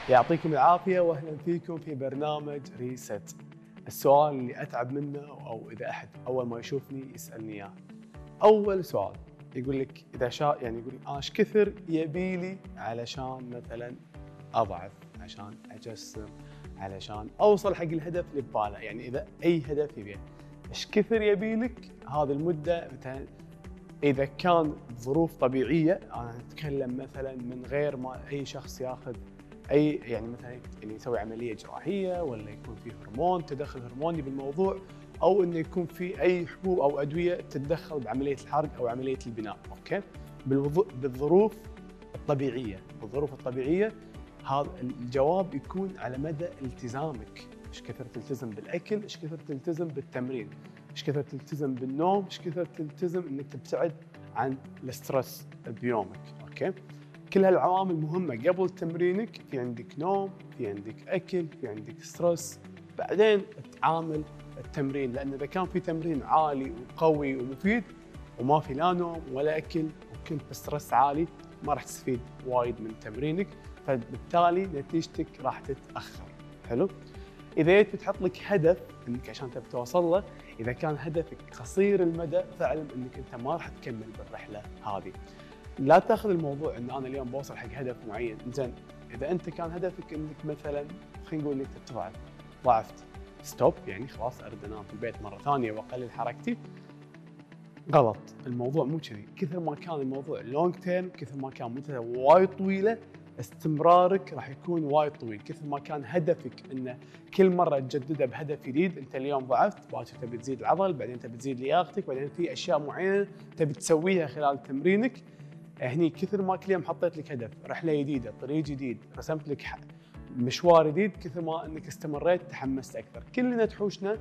يعطيكم العافية وأهلا فيكم في برنامج ريست. السؤال اللي أتعب منه أو إذا أحد أول ما يشوفني يسألني إياه، أول سؤال يقول لك إذا يعني يقول أنا إيش كثر يبيلي علشان مثلا أضعف، عشان أجسم، علشان أوصل حق الهدف اللي بباله، يعني إذا أي هدف يبيه إيش كثر يبيلك هذه المدة مثلا. إذا كان ظروف طبيعية أنا أتكلم مثلا من غير ما أي شخص ياخذ اي، يعني مثلا يعني يسوي عمليه جراحيه ولا يكون في هرمون، تدخل هرموني بالموضوع، او انه يكون في اي حبوب او ادويه تتدخل بعمليه الحرق او عمليه البناء، اوكي؟ بالظروف الطبيعيه، بالظروف الطبيعيه هذا الجواب يكون على مدى التزامك، ايش كثر تلتزم بالاكل، ايش كثر تلتزم بالتمرين، ايش كثر تلتزم بالنوم، ايش كثر تلتزم انك تبتعد عن الاسترس بيومك، اوكي؟ كل هالعوامل مهمة. قبل تمرينك في عندك نوم، في عندك أكل، في عندك ستريس، بعدين تعامل التمرين، لأن إذا كان في تمرين عالي وقوي ومفيد وما في لا نوم ولا أكل وكنت بستريس عالي ما راح تستفيد وايد من تمرينك، فبالتالي نتيجتك راح تتأخر. حلو؟ إذا جيت بتحط لك هدف إنك عشان تبي توصل له، إذا كان هدفك قصير المدى فاعلم إنك أنت ما راح تكمل بالرحلة هذه. لا تاخذ الموضوع ان انا اليوم بوصل حق هدف معين، زين اذا انت كان هدفك انك مثلا خلينا نقول انك تضعف، ضعفت ستوب، يعني خلاص اريد انام في البيت مره ثانيه واقلل حركتي، غلط. الموضوع مو كذي. كثر ما كان الموضوع لونج تيرم، كثر ما كان مدته وايد طويله، استمرارك راح يكون وايد طويل. كثر ما كان هدفك انه كل مره تجدده بهدف جديد، انت اليوم ضعفت باكر تبي تزيد العضل، بعدين تبي تزيد لياقتك، بعدين في اشياء معينه تبي تسويها خلال تمرينك. هني كثر ما كل يوم حطيت لك هدف، رحله جديده، طريق جديد، رسمت لك مشوار جديد، كثر ما انك استمريت تحمست اكثر. كلنا تحوشنا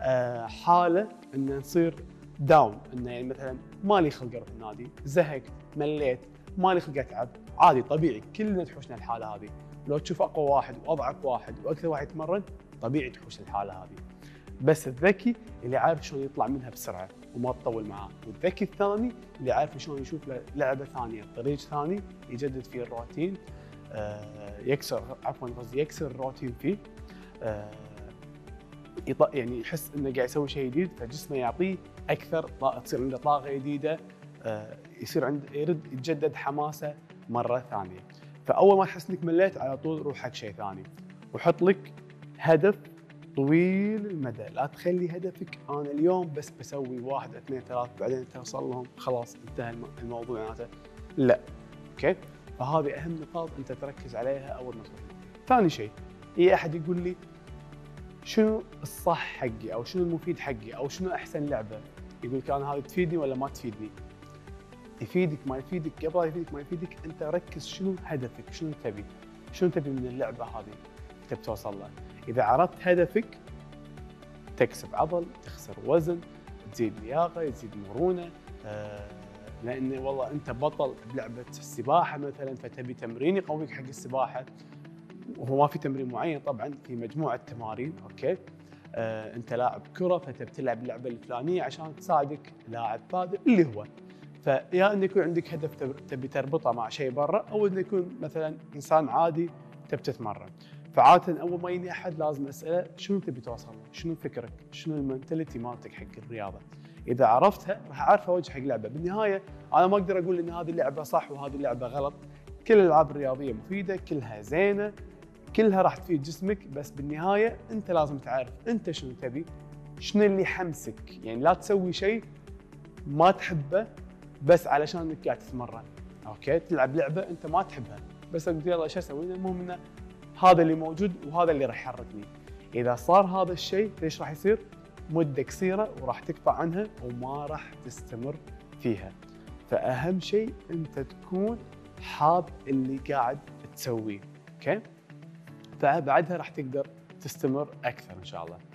حاله ان نصير داون، انه يعني مثلا مالي خلق اروح النادي، زهقت، مليت، مالي خلق اتعب، عادي طبيعي، كلنا تحوشنا الحاله هذه. لو تشوف اقوى واحد واضعف واحد واكثر واحد يتمرن، طبيعي تحوش الحاله هذه. بس الذكي اللي عارف شلون يطلع منها بسرعه وما تطول معاه، والذكي الثاني اللي عارف شلون يشوف له لعبه ثانيه، طريق ثاني يجدد فيه الروتين، يكسر الروتين فيه، يعني يحس انه قاعد يسوي شيء جديد، فجسمه يعطيه اكثر، تصير عنده طاقه جديده، يصير عنده يرد يتجدد حماسه مره ثانيه. فاول ما تحس انك مليت على طول روح حق شيء ثاني، وحط لك هدف طويل المدى. لا تخلي هدفك انا اليوم بس بسوي 1 2 3 بعدين توصل لهم خلاص انتهى الموضوع معناته، لا، اوكي؟ فهذه اهم نقاط انت تركز عليها اول ما تروح. ثاني شيء، اي احد يقول لي شنو الصح حقي او شنو المفيد حقي او شنو احسن لعبه، يقول لك انا هذه تفيدني ولا ما تفيدني؟ يفيدك ما يفيدك، قبل لا يفيدك ما يفيدك انت ركز شنو هدفك، شنو تبي، شنو تبي من اللعبه هذه تبي توصل لها. اذا عرفت هدفك تكسب عضل، تخسر وزن، تزيد لياقه، تزيد مرونه، لان والله انت بطل بلعبه السباحه مثلا فتبي تمرين يقويك حق السباحه، وهو ما في تمرين معين طبعا، في مجموعه تمارين، اوكي؟ انت لاعب كره فتبي تلعب اللعبه الفلانيه عشان تساعدك لاعب بادئ اللي هو. فيا انه يكون عندك هدف تبي تربطه مع شيء برا، او انه يكون مثلا انسان عادي تبي تتمرن. فعادة اول ما يجيني احد لازم اساله شنو تبي توصل له؟ شنو فكرك؟ شنو المنتاليتي مالتك حق الرياضه؟ اذا عرفتها راح اعرف اوجه حق لعبه. بالنهايه انا ما اقدر اقول ان هذه اللعبه صح وهذه اللعبه غلط، كل الالعاب الرياضيه مفيده، كلها زينه، كلها راح تفيد جسمك، بس بالنهايه انت لازم تعرف انت شنو تبي، شنو اللي يحمسك. يعني لا تسوي شيء ما تحبه بس علشان انك قاعد تتمرن، اوكي؟ تلعب لعبه انت ما تحبها بس قلت يلا ايش اسوي؟ المهم انه هذا اللي موجود وهذا اللي راح يحركني. اذا صار هذا الشيء ايش راح يصير؟ مده قصيره وراح تقطع عنها وما راح تستمر فيها. فاهم شيء انت تكون حاب اللي قاعد تسويه، اوكي؟ فبعدها راح تقدر تستمر اكثر ان شاء الله.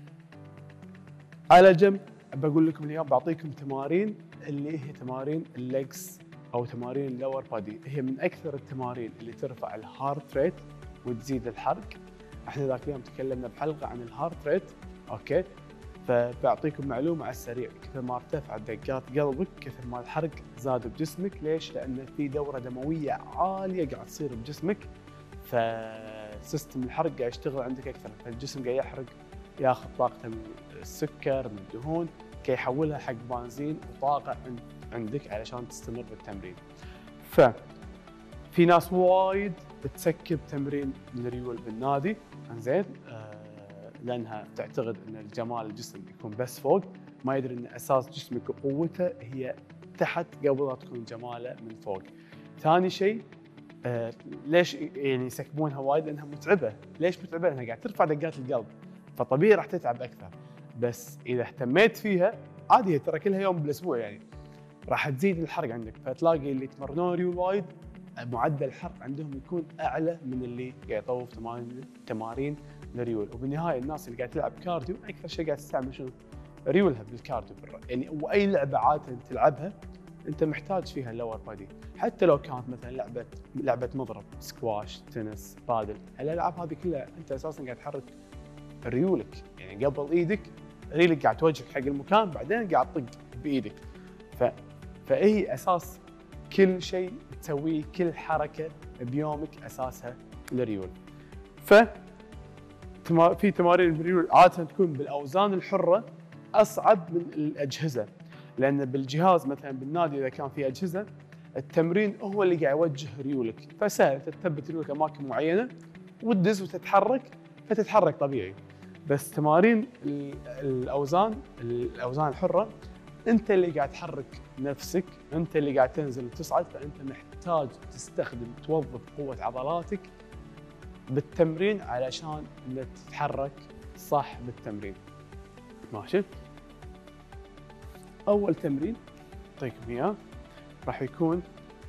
على جنب بقول لكم اليوم بعطيكم تمارين اللي هي تمارين الليجز او تمارين اللور بادي، هي من اكثر التمارين اللي ترفع الهارت ريت وتزيد الحرق. احنا ذاك اليوم تكلمنا بحلقه عن الهارت ريت، اوكي؟ فبعطيكم معلومه على السريع، كثر ما ارتفعت دقات قلبك كثر ما الحرق زاد بجسمك. ليش؟ لان في دوره دمويه عاليه قاعد تصير بجسمك، فسيستم الحرق قاعد يشتغل عندك اكثر، فالجسم قاعد يحرق، ياخذ طاقته من السكر من الدهون كي يحولها حق بنزين وطاقه عندك علشان تستمر بالتمرين. ففي ناس وايد تسكب تمرين الريول بالنادي، انزين لانها تعتقد ان الجمال الجسم يكون بس فوق، ما يدري ان اساس جسمك وقوته هي تحت قبل لا تكون جماله من فوق. ثاني شيء ليش يعني يسكبونها وايد؟ لانها متعبه. ليش متعبه؟ لانها قاعد ترفع دقات القلب، فطبيعي راح تتعب اكثر. بس اذا اهتميت فيها عادي، ترى كلها يوم بالاسبوع يعني راح تزيد الحرق عندك. فتلاقي اللي يتمرنون ريول وايد معدل الحرق عندهم يكون اعلى من اللي قاعد يطوف تمارين الريول. وبالنهايه الناس اللي قاعد تلعب كارديو اكثر شيء قاعد تستعمل شنو؟ ريولها بالكارديو يعني. واي لعبه عاده تلعبها انت محتاج فيها اللور بادي، حتى لو كانت مثلا لعبه مضرب، سكواش، تنس، بادل، الالعاب هذه كلها انت اساسا قاعد تحرك ريولك، يعني قبل ايدك ريلك قاعد توجهك حق المكان، بعدين قاعد تطق بايدك. فهي اساس كل شيء تسويه، كل حركه بيومك اساسها الريول. في تمارين الريول عاده تكون بالاوزان الحره اصعب من الاجهزه، لان بالجهاز مثلا بالنادي اذا كان في اجهزه التمرين هو اللي قاعد يوجه ريولك، فسهل تثبت ريولك اماكن معينه وتدز وتتحرك فتتحرك طبيعي. بس تمارين الاوزان الحره انت اللي قاعد تحرك نفسك، انت اللي قاعد تنزل وتصعد، فانت محتاج توظف قوه عضلاتك بالتمرين علشان تتحرك صح بالتمرين. ماشي؟ اول تمرين اعطيكم اياه راح يكون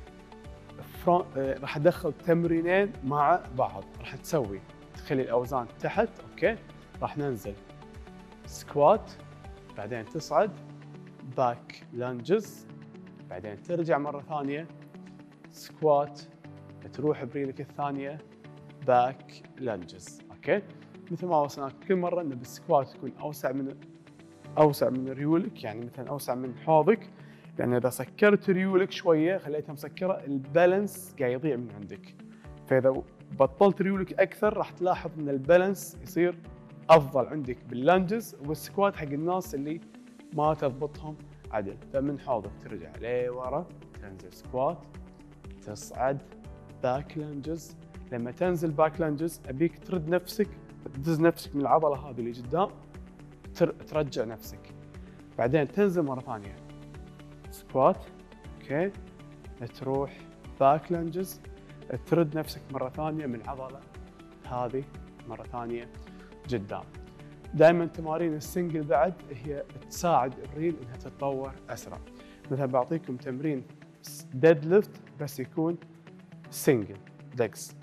راح ادخل تمرينين مع بعض. راح تخلي الاوزان تحت، اوكي؟ راح ننزل سكوات، بعدين تصعد باك لانجز، بعدين ترجع مره ثانيه سكوات، تروح بريلك الثانيه باك لانجز، اوكي؟ مثل ما وصلنا كل مره ان بالسكوات تكون اوسع من ريولك، يعني مثلا اوسع من حوضك، يعني اذا سكرت ريولك شويه خليتها مسكره البالانس قاعد يضيع من عندك. فاذا بطلت ريولك اكثر راح تلاحظ ان البالانس يصير افضل عندك باللانجز والسكوات حق الناس اللي ما تضبطهم عدل. فمن حوضك ترجع لورا، تنزل سكوات، تصعد باك لانجز. لما تنزل باك لانجز ابيك ترد نفسك، تدز نفسك من العضله هذه اللي قدام، ترجع نفسك، بعدين تنزل مره ثانيه سكوات، اوكي؟ تروح باك لانجز، ترد نفسك مره ثانيه من العضله هذه مره ثانيه قدام. دائما تمارين السنجل بعد هي تساعد الريل انها تتطور اسرع. مثلا بعطيكم تمرين ديد ليفت بس يكون سنجل ليجز،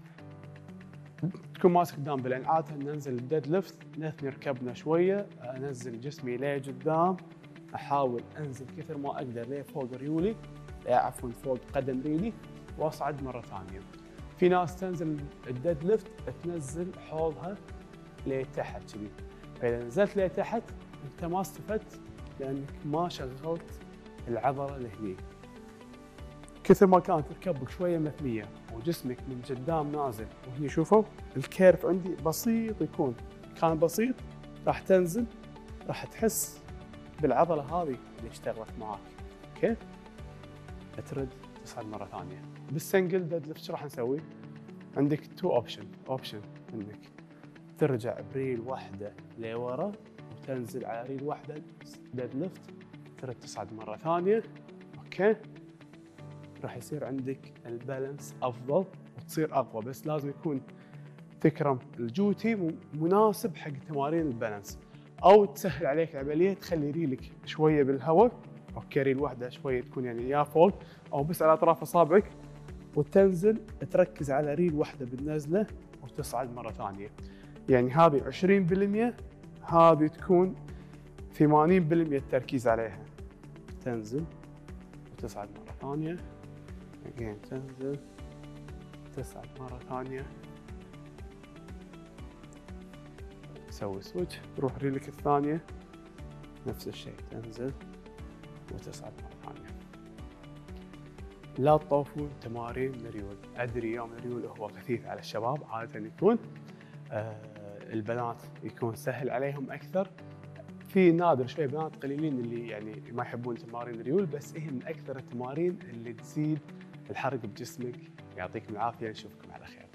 تكون ماسك قدام بالعين. عاده ننزل الديد ليفت نثني ركبنا شويه، انزل جسمي لقدام، احاول انزل كثر ما اقدر لفوق ريولي، عفوا فوق قدم ريلي، واصعد مره ثانيه. في ناس تنزل الديد ليفت تنزل حوضها لتحت كذي، فاذا نزلت لتحت انت ما استفدت لانك ما شغلت العضله اللي هني. كثر ما كانت ركبك شويه مثنيه وجسمك من قدام نازل، وهني شوفوا الكيرف عندي بسيط، كان بسيط، راح تنزل راح تحس بالعضله هذه اللي اشتغلت معاك، اوكي؟ ترد تصعد مره ثانيه. بالسنجل ديد ليفت شو راح نسوي؟ عندك تو اوبشن عندك ترجع بريل واحده لورا وتنزل على ريل واحده ديد ليفت، ترد تصعد مره ثانيه، اوكي؟ راح يصير عندك البالانس افضل وتصير اقوى، بس لازم يكون تكرم الجوتي مناسب حق تمارين البالانس، او تسهل عليك العمليه تخلي ريلك شويه بالهواء، اوكي؟ ريل واحده شويه تكون يعني يا فوق او بس على اطراف اصابعك، وتنزل تركز على ريل واحده بالنزله وتصعد مره ثانيه. يعني هذه 20%، هذه تكون 80% التركيز عليها. تنزل وتصعد مره ثانيه، تنزل تصعد مرة ثانية، تسوي سويتش، تروح ريلك الثانية نفس الشيء، تنزل وتصعد مرة ثانية. لا تطوفوا تمارين الريول. أدري يوم الريول هو خفيف على الشباب، عادة يكون البنات يكون سهل عليهم أكثر. في نادر شوي بنات قليلين اللي يعني ما يحبون تمارين الريول، بس هي من أكثر التمارين اللي تزيد الحرق بجسمك. يعطيكم العافية، نشوفكم على خير.